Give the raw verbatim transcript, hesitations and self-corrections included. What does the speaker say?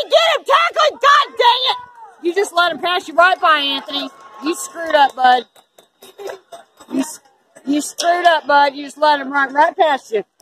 get him! Tackle him! God dang it! You just let him pass you right by, Anthony. You screwed up, bud. You, you screwed up, bud. You just let him run right past you.